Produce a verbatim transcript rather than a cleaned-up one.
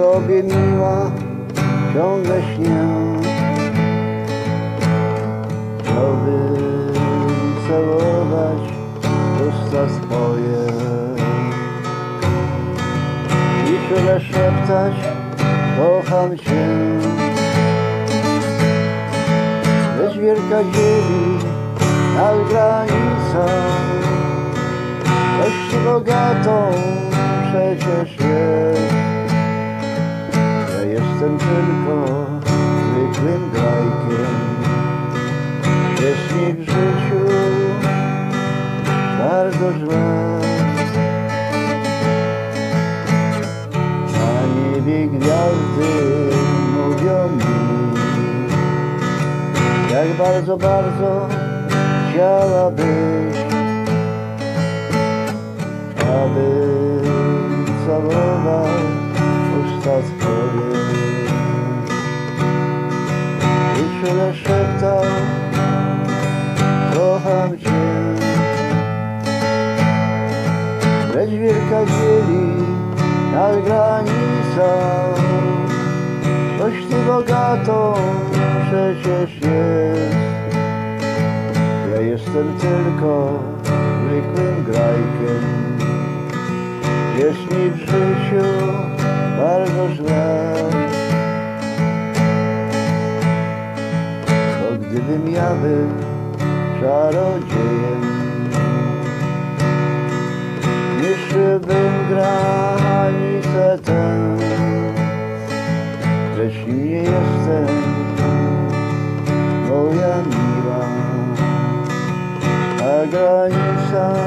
sobie miła ciągle śnię. Chciałbym całować usta swoje i tyle szeptać: kocham cię. Lecz wielka dzieli nad granicą, kość bogatą przecież jest. Ja jestem tylko zwykłym grajkiem. Jest mi w życiu bardzo źle. Na niebie gwiazdy mówią mi, jak bardzo, bardzo chciałabyś, abym całował usta twoje i czule szeptał: kocham cię. Lecz wielka dzieli nad granicą, coś ty bogatą przecież jest. Ja jestem tylko zwykłym grajkiem. Jest mi w życiu bardzo źle. Bo gdybym ja był czarodziejem, niszczyłbym granicę tę. Lecz nim nie jestem, moja miła, a granica